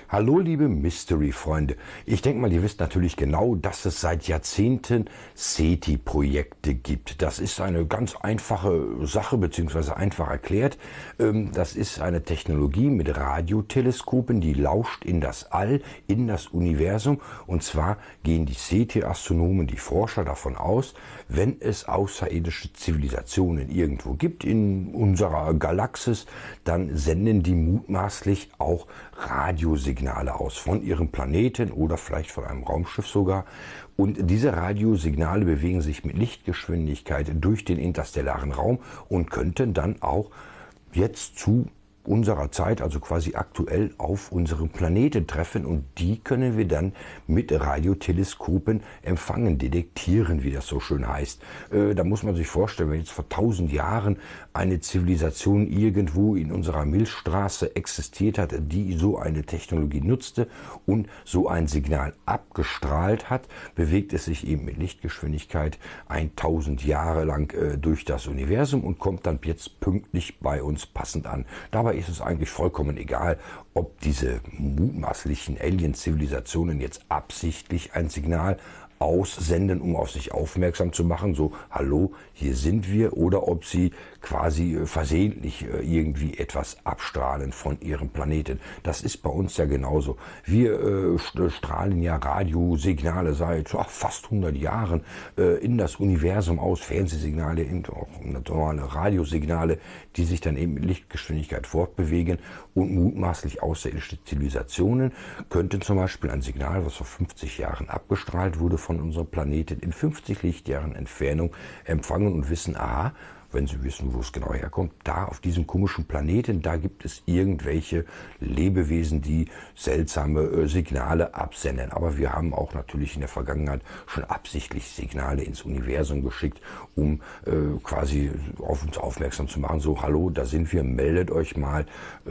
Hallo liebe Mystery-Freunde. Ich denke mal, ihr wisst natürlich genau, dass es seit Jahrzehnten SETI-Projekte gibt. Das ist eine ganz einfache Sache, beziehungsweise einfach erklärt. Das ist eine Technologie mit Radioteleskopen, die lauscht in das All, in das Universum. Und zwar gehen die SETI-Astronomen, die Forscher davon aus, wenn es außerirdische Zivilisationen irgendwo gibt in unserer Galaxis, dann senden die mutmaßlich auch Radiosignale aus von ihrem Planeten oder vielleicht von einem Raumschiff sogar. Und diese Radiosignale bewegen sich mit Lichtgeschwindigkeit durch den interstellaren Raum und könnten dann auch jetzt zu unserer Zeit, also quasi aktuell, auf unserem Planeten treffen, und die können wir dann mit Radioteleskopen empfangen, detektieren, wie das so schön heißt. Da muss man sich vorstellen, wenn jetzt vor 1000 Jahren eine Zivilisation irgendwo in unserer Milchstraße existiert hat, die so eine Technologie nutzte und so ein Signal abgestrahlt hat, bewegt es sich eben mit Lichtgeschwindigkeit 1000 Jahre lang durch das Universum und kommt dann jetzt pünktlich bei uns passend an. Dabei ist es eigentlich vollkommen egal, ob diese mutmaßlichen Alien-Zivilisationen jetzt absichtlich ein Signal aussenden, um auf sich aufmerksam zu machen, so hallo, hier sind wir, oder ob sie quasi versehentlich irgendwie etwas abstrahlen von ihrem Planeten. Das ist bei uns ja genauso. Wir strahlen ja Radiosignale seit fast 100 Jahren in das Universum aus, Fernsehsignale, auch normale Radiosignale, die sich dann eben mit Lichtgeschwindigkeit fortbewegen, und mutmaßlich außerirdische Zivilisationen könnten zum Beispiel ein Signal, was vor 50 Jahren abgestrahlt wurde, von unserem Planeten in 50 Lichtjahren Entfernung empfangen und wissen, aha, wenn Sie wissen, wo es genau herkommt, da auf diesem komischen Planeten, da gibt es irgendwelche Lebewesen, die seltsame Signale absenden. Aber wir haben auch natürlich in der Vergangenheit schon absichtlich Signale ins Universum geschickt, um quasi auf uns aufmerksam zu machen. So, hallo, da sind wir, meldet euch mal.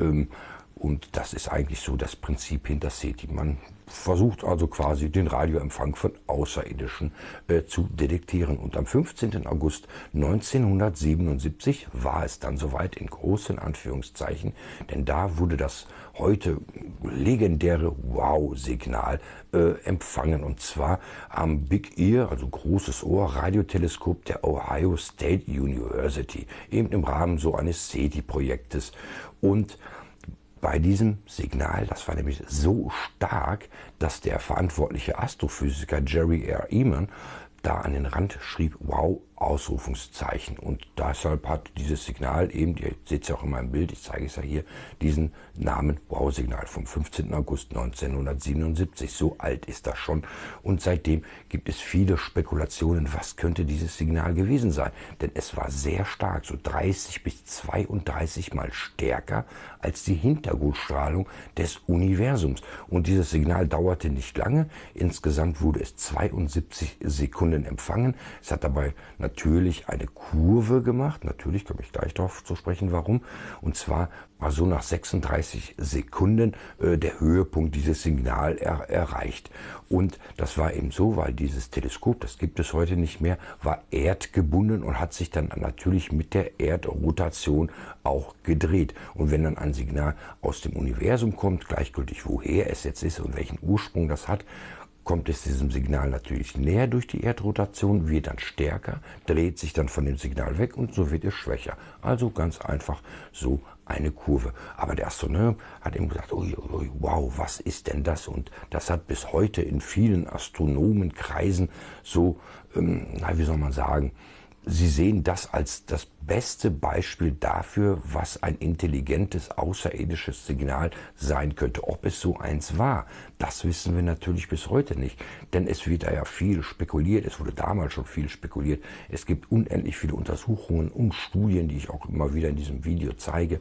Und das ist eigentlich so das Prinzip hinter SETI. Man versucht also quasi den Radioempfang von Außerirdischen zu detektieren. Und am 15. August 1977 war es dann soweit, in großen Anführungszeichen, denn da wurde das heute legendäre Wow-Signal empfangen. Und zwar am Big Ear, also großes Ohr, Radioteleskop der Ohio State University, eben im Rahmen so eines SETI-Projektes. Und bei diesem Signal, das war nämlich so stark, dass der verantwortliche Astrophysiker Jerry R. Ehman da an den Rand schrieb, wow, Ausrufungszeichen. Und deshalb hat dieses Signal eben, ihr seht es ja auch in meinem Bild, ich zeige es ja hier, diesen Namen Wow-Signal vom 15. August 1977. So alt ist das schon. Und seitdem gibt es viele Spekulationen, was könnte dieses Signal gewesen sein. Denn es war sehr stark, so 30 bis 32 Mal stärker als die Hintergrundstrahlung des Universums. Und dieses Signal dauerte nicht lange. Insgesamt wurde es 72 Sekunden empfangen. Es hat dabei natürlich eine Kurve gemacht. Natürlich komme ich gleich darauf zu sprechen, warum. Und zwar war so nach 36 Sekunden der Höhepunkt dieses Signals erreicht. Und das war eben so, weil dieses Teleskop, das gibt es heute nicht mehr, war erdgebunden und hat sich dann natürlich mit der Erdrotation auch gedreht. Und wenn dann ein Signal aus dem Universum kommt, gleichgültig woher es jetzt ist und welchen Ursprung das hat, kommt es diesem Signal natürlich näher durch die Erdrotation, wird dann stärker, dreht sich dann von dem Signal weg und so wird es schwächer. Also ganz einfach so eine Kurve. Aber der Astronom hat eben gesagt, ui, ui, wow, was ist denn das? Und das hat bis heute in vielen Astronomenkreisen so, wie soll man sagen, sie sehen das als das beste Beispiel dafür, was ein intelligentes außerirdisches Signal sein könnte. Ob es so eins war, das wissen wir natürlich bis heute nicht. Denn es wird da ja viel spekuliert, es wurde damals schon viel spekuliert. Es gibt unendlich viele Untersuchungen und Studien, die ich auch immer wieder in diesem Video zeige.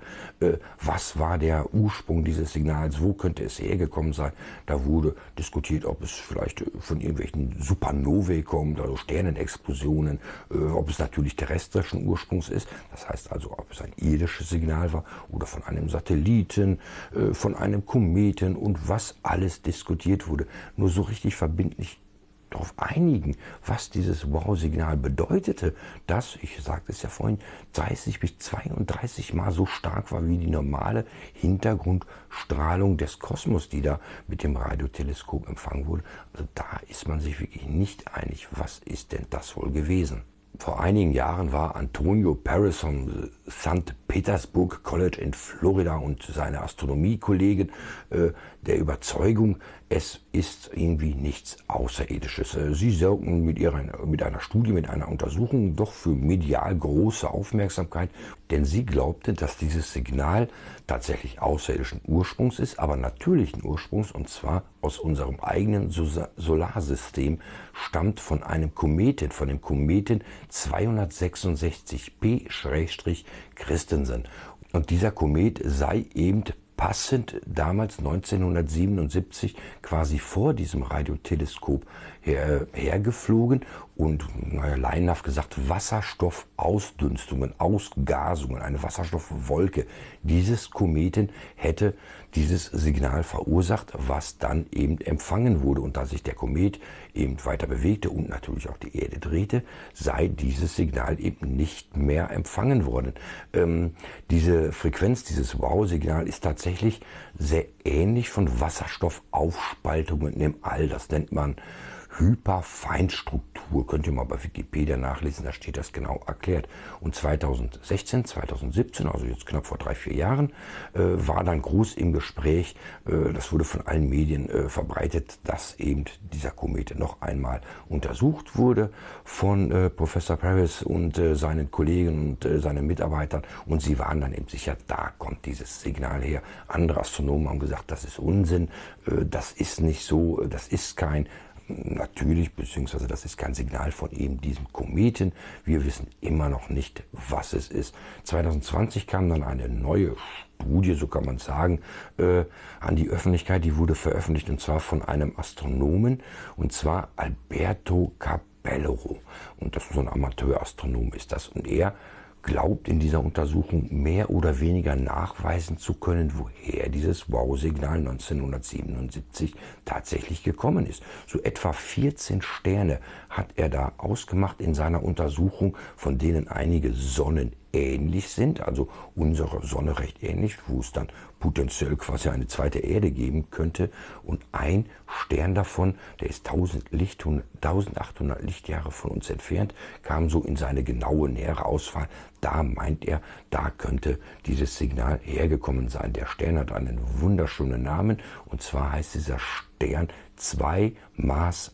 Was war der Ursprung dieses Signals? Wo könnte es hergekommen sein? Da wurde diskutiert, ob es vielleicht von irgendwelchen Supernovae kommt, also Sternenexplosionen, ob es natürlich terrestrischen Ursprungs ist. Das heißt also, ob es ein irdisches Signal war oder von einem Satelliten, von einem Kometen und was alles diskutiert wurde. Nur so richtig verbindlich darauf einigen, was dieses Wow-Signal bedeutete, das, ich sagte es ja vorhin, 30 bis 32 Mal so stark war wie die normale Hintergrundstrahlung des Kosmos, die da mit dem Radioteleskop empfangen wurde. Also da ist man sich wirklich nicht einig, was ist denn das wohl gewesen. Vor einigen Jahren war Antonio Paris vom St. Petersburg College in Florida und seine Astronomiekollegen der Überzeugung, es ist irgendwie nichts Außerirdisches. Sie sorgten mit einer Studie, mit einer Untersuchung doch für medial große Aufmerksamkeit, denn sie glaubten, dass dieses Signal tatsächlich außerirdischen Ursprungs ist, aber natürlichen Ursprungs, und zwar aus unserem eigenen Solarsystem, stammt von einem Kometen, von dem Kometen 266P-Christensen. Und dieser Komet sei eben passend damals 1977 quasi vor diesem Radioteleskop hergeflogen und laienhaft gesagt Wasserstoffausdünstungen, Ausgasungen, eine Wasserstoffwolke dieses Kometen hätte dieses Signal verursacht, was dann eben empfangen wurde. Und da sich der Komet eben weiter bewegte und natürlich auch die Erde drehte, sei dieses Signal eben nicht mehr empfangen worden. Diese Frequenz, dieses Wow-Signal ist tatsächlich sehr ähnlich von Wasserstoffaufspaltungen im All. Das nennt man Hyperfeinstruktur. Könnt ihr mal bei Wikipedia nachlesen, da steht das genau erklärt. Und 2016, 2017, also jetzt knapp vor 3-4 Jahren, war dann groß im Gespräch, das wurde von allen Medien verbreitet, dass eben dieser Komet noch einmal untersucht wurde von Professor Paris und seinen Kollegen und seinen Mitarbeitern. Und sie waren dann eben sicher, da kommt dieses Signal her. Andere Astronomen haben gesagt, das ist Unsinn, das ist nicht so, das ist kein natürlich, beziehungsweise das ist kein Signal von eben diesem Kometen. Wir wissen immer noch nicht, was es ist. 2020 kam dann eine neue Studie, so kann man sagen, an die Öffentlichkeit. Die wurde veröffentlicht und zwar von einem Astronomen, und zwar Alberto Capellaro. Und das ist so ein Amateurastronom ist das. Und er glaubt in dieser Untersuchung mehr oder weniger nachweisen zu können, woher dieses Wow-Signal 1977 tatsächlich gekommen ist. So etwa 14 Sterne hat er da ausgemacht in seiner Untersuchung, von denen einige Sonnen ähnlich sind, also unsere Sonne recht ähnlich, wo es dann potenziell quasi eine zweite Erde geben könnte. Und ein Stern davon, der ist 1800 Lichtjahre von uns entfernt, kam so in seine genaue nähere Auswahl. Da meint er, da könnte dieses Signal hergekommen sein. Der Stern hat einen wunderschönen Namen, und zwar heißt dieser Stern 2 Maß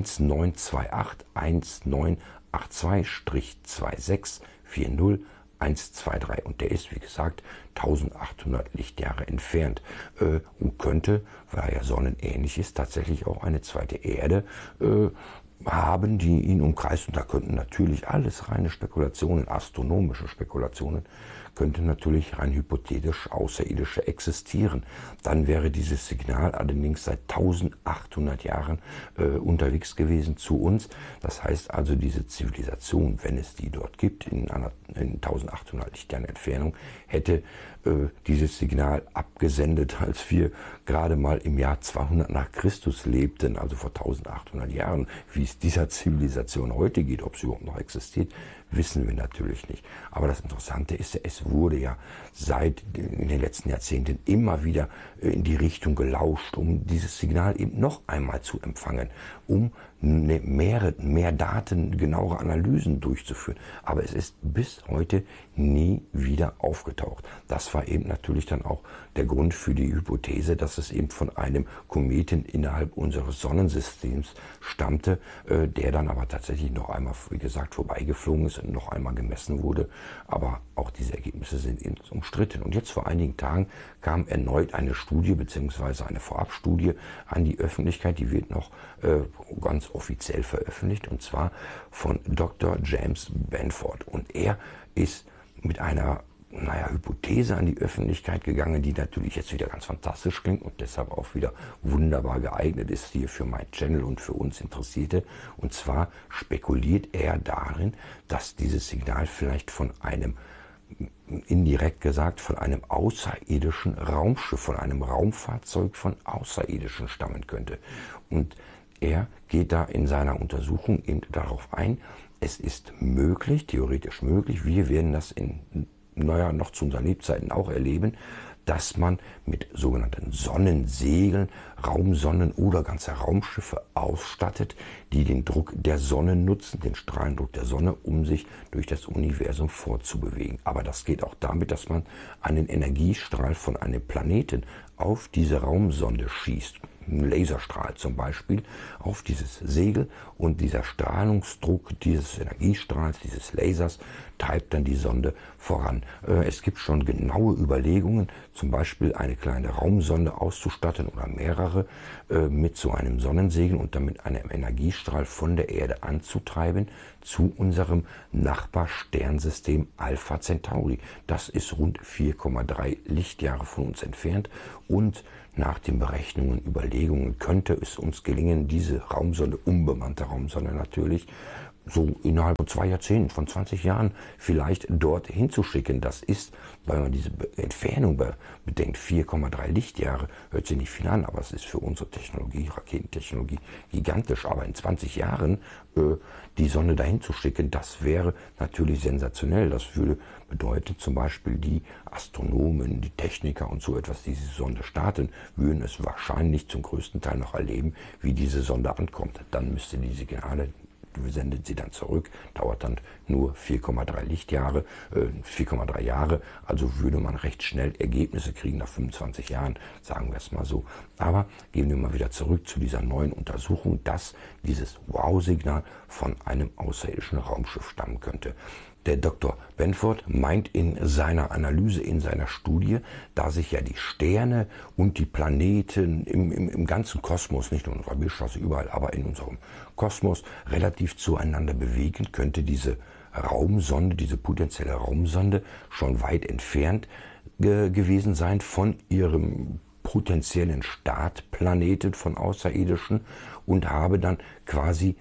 1982-1982-2640 123, und der ist, wie gesagt, 1800 Lichtjahre entfernt und könnte, weil er ja sonnenähnlich ist, tatsächlich auch eine zweite Erde haben, die ihn umkreist. Und da könnten natürlich alles reine Spekulationen, astronomische Spekulationen, könnte natürlich rein hypothetisch Außerirdische existieren. Dann wäre dieses Signal allerdings seit 1800 Jahren unterwegs gewesen zu uns. Das heißt also, diese Zivilisation, wenn es die dort gibt, in 1800 Lichtjahren Entfernung, hätte dieses Signal abgesendet, als wir gerade mal im Jahr 200 nach Christus lebten, also vor 1800 Jahren. Wie es dieser Zivilisation heute geht, ob sie überhaupt noch existiert, wissen wir natürlich nicht. Aber das Interessante ist ja, es wurde ja seit in den letzten Jahrzehnten immer wieder in die Richtung gelauscht, um dieses Signal eben noch einmal zu empfangen, um mehr Daten, genauere Analysen durchzuführen. Aber es ist bis heute nie wieder aufgetaucht. Das war eben natürlich dann auch der Grund für die Hypothese, dass es eben von einem Kometen innerhalb unseres Sonnensystems stammte, der dann aber tatsächlich noch einmal, wie gesagt, vorbeigeflogen ist und noch einmal gemessen wurde. Aber auch diese Ergebnisse sind eben umstritten. Und jetzt vor einigen Tagen kam erneut eine Studie bzw. eine Vorabstudie an die Öffentlichkeit, die wird noch ganz offiziell veröffentlicht, und zwar von Dr. James Benford. Und er ist mit einer Hypothese an die Öffentlichkeit gegangen, die natürlich jetzt wieder ganz fantastisch klingt und deshalb auch wieder wunderbar geeignet ist hier für mein Channel und für uns Interessierte. Und zwar spekuliert er darin, dass dieses Signal vielleicht von einem, indirekt gesagt, von einem außerirdischen Raumschiff, von einem Raumfahrzeug von Außerirdischen stammen könnte. Und er geht da in seiner Untersuchung eben darauf ein, es ist möglich, theoretisch möglich, wir werden das noch zu unseren Lebzeiten auch erleben, dass man mit sogenannten Sonnensegeln Raumsonnen oder ganze Raumschiffe ausstattet, die den Druck der Sonne nutzen, den Strahlendruck der Sonne, um sich durch das Universum fortzubewegen. Aber das geht auch damit, dass man einen Energiestrahl von einem Planeten auf diese Raumsonde schießt. Ein Laserstrahl zum Beispiel auf dieses Segel, und dieser Strahlungsdruck dieses Energiestrahls, dieses Lasers, treibt dann die Sonde voran. Es gibt schon genaue Überlegungen, zum Beispiel eine kleine Raumsonde auszustatten oder mehrere mit so einem Sonnensegel und damit einem Energiestrahl von der Erde anzutreiben zu unserem Nachbarsternsystem Alpha Centauri. Das ist rund 4,3 Lichtjahre von uns entfernt, und nach den Berechnungen, Überlegungen könnte es uns gelingen, diese Raumsonde, unbemannte Raumsonde natürlich, so innerhalb von 2 Jahrzehnten, von 20 Jahren vielleicht dort hinzuschicken. Das ist, weil man diese Entfernung bedenkt, 4,3 Lichtjahre, hört sich nicht viel an, aber es ist für unsere Technologie, Raketentechnologie, gigantisch. Aber in 20 Jahren die Sonne dahin zu schicken, das wäre natürlich sensationell. Das würde bedeuten, zum Beispiel die Astronomen, die Techniker und so etwas, die diese Sonde starten, würden es wahrscheinlich zum größten Teil noch erleben, wie diese Sonde ankommt. Dann müsste die Signale, sendet sie dann zurück, dauert dann nur 4,3 Lichtjahre, 4,3 Jahre, also würde man recht schnell Ergebnisse kriegen nach 25 Jahren, sagen wir es mal so. Aber gehen wir mal wieder zurück zu dieser neuen Untersuchung, dass dieses Wow-Signal von einem außerirdischen Raumschiff stammen könnte. Der Dr. Benford meint in seiner Analyse, in seiner Studie, da sich ja die Sterne und die Planeten im ganzen Kosmos, nicht nur in unserer Milchstraße, überall, aber in unserem Kosmos relativ zueinander bewegen, könnte diese Raumsonde, diese potenzielle Raumsonde schon weit entfernt gewesen sein von ihrem potenziellen Startplaneten von Außerirdischen und habe dann quasi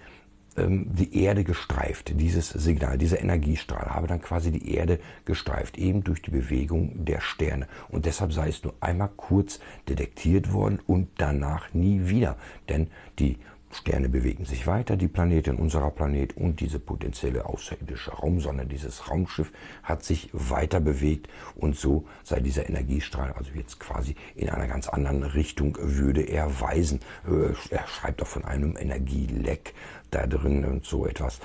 die Erde gestreift, dieses Signal, dieser Energiestrahl habe dann quasi die Erde gestreift, eben durch die Bewegung der Sterne. Und deshalb sei es nur einmal kurz detektiert worden und danach nie wieder. Denn die Sterne bewegen sich weiter, die Planeten, unserer Planet, und diese potenzielle außerirdische Raumsonde, dieses Raumschiff hat sich weiter bewegt, und so sei dieser Energiestrahl also jetzt quasi in einer ganz anderen Richtung würde er weisen. Er schreibt auch von einem Energieleck da drin und so etwas.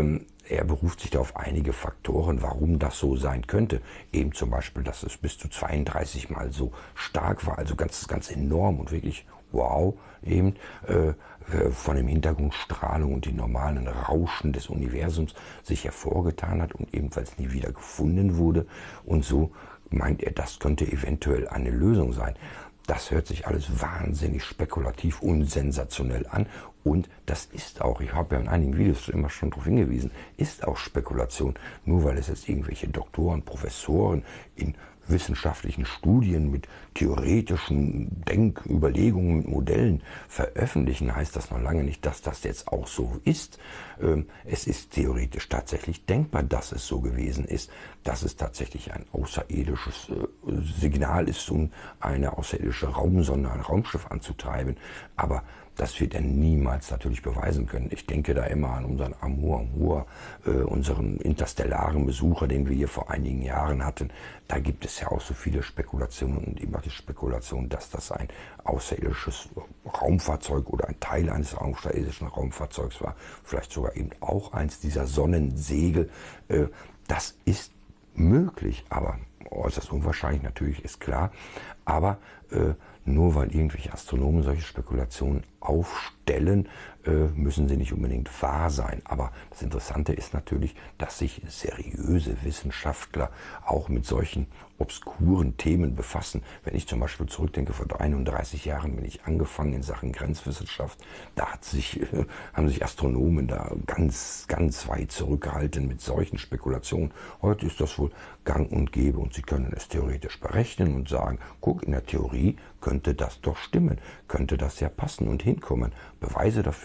Er beruft sich da auf einige Faktoren, warum das so sein könnte. Eben zum Beispiel, dass es bis zu 32 Mal so stark war, also ganz enorm und wirklich wow, eben von dem Hintergrundstrahlung und den normalen Rauschen des Universums sich hervorgetan hat und ebenfalls nie wieder gefunden wurde. Und so meint er, das könnte eventuell eine Lösung sein. Das hört sich alles wahnsinnig spekulativ und sensationell an. Und das ist auch, ich habe ja in einigen Videos immer schon darauf hingewiesen, ist auch Spekulation. Nur weil es jetzt irgendwelche Doktoren, Professoren in wissenschaftlichen Studien mit theoretischen Denküberlegungen, mit Modellen veröffentlichen, heißt das noch lange nicht, dass das jetzt auch so ist. Es ist theoretisch tatsächlich denkbar, dass es so gewesen ist, dass es tatsächlich ein außerirdisches Signal ist, um eine außerirdische Raumsonde, ein Raumschiff anzutreiben. Aber das wird er niemals natürlich beweisen können. Ich denke da immer an unseren Oumuamua, unseren interstellaren Besucher, den wir hier vor einigen Jahren hatten. Da gibt es ja auch so viele Spekulationen und immer die Spekulation, dass das ein außerirdisches Raumfahrzeug oder ein Teil eines außerirdischen Raumfahrzeugs war. Vielleicht sogar eben auch eins dieser Sonnensegel. Das ist möglich, aber äußerst unwahrscheinlich, natürlich, ist klar. Aber nur weil irgendwelche Astronomen solche Spekulationen aufstellen, müssen sie nicht unbedingt wahr sein. Aber das Interessante ist natürlich, dass sich seriöse Wissenschaftler auch mit solchen obskuren Themen befassen. Wenn ich zum Beispiel zurückdenke, vor 31 Jahren bin ich angefangen in Sachen Grenzwissenschaft. Da haben sich Astronomen da ganz weit zurückgehalten mit solchen Spekulationen. Heute ist das wohl gang und gäbe und sie können es theoretisch berechnen und sagen, guck, in der Theorie könnte das doch stimmen, könnte das ja passen und hinkommen. Beweise dafür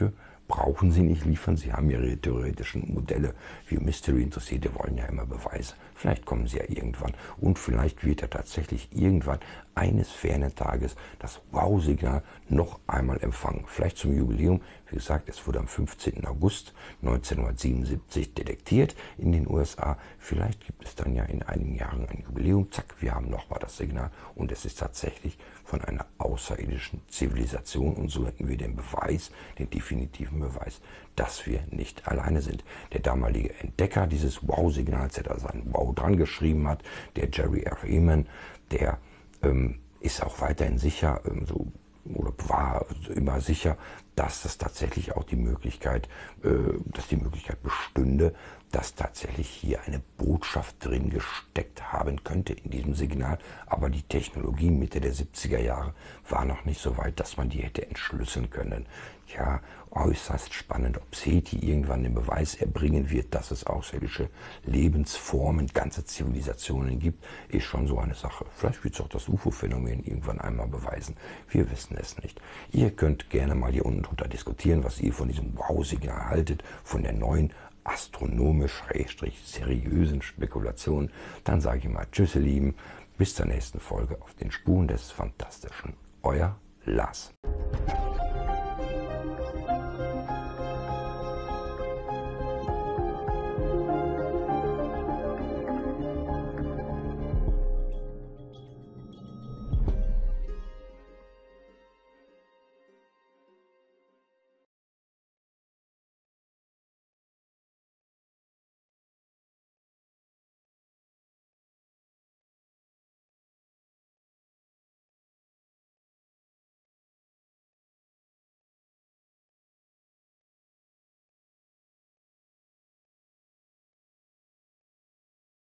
brauchen sie nicht liefern. Sie haben ihre theoretischen Modelle. Wir Mystery-Interessierte wollen ja immer Beweise. Vielleicht kommen sie ja irgendwann. Und vielleicht wird ja tatsächlich irgendwann eines fernen Tages das Wow-Signal noch einmal empfangen. Vielleicht zum Jubiläum. Wie gesagt, es wurde am 15. August 1977 detektiert in den USA. Vielleicht gibt es dann ja in einigen Jahren ein Jubiläum. Zack, wir haben nochmal das Signal. Und es ist tatsächlich von einer außerirdischen Zivilisation. Und so hätten wir den Beweis, den definitiven Beweis, dass wir nicht alleine sind. Der damalige Entdecker dieses Wow-Signals, der da sein Wow dran geschrieben hat, der Jerry R. Ehman, der ist auch weiterhin sicher, oder war immer sicher, dass das tatsächlich auch die Möglichkeit, bestünde, dass tatsächlich hier eine Botschaft drin gesteckt haben könnte in diesem Signal. Aber die Technologie Mitte der 70er Jahre war noch nicht so weit, dass man die hätte entschlüsseln können. Ja, äußerst spannend, ob SETI irgendwann den Beweis erbringen wird, dass es außerirdische Lebensformen, ganze Zivilisationen gibt, ist schon so eine Sache. Vielleicht wird es auch das UFO-Phänomen irgendwann einmal beweisen. Wir wissen es nicht. Ihr könnt gerne mal hier unten drunter diskutieren, was ihr von diesem Wow-Signal haltet, von der neuen astronomisch-seriösen Spekulation. Dann sage ich mal Tschüss, ihr Lieben. Bis zur nächsten Folge auf den Spuren des Fantastischen. Euer Lars.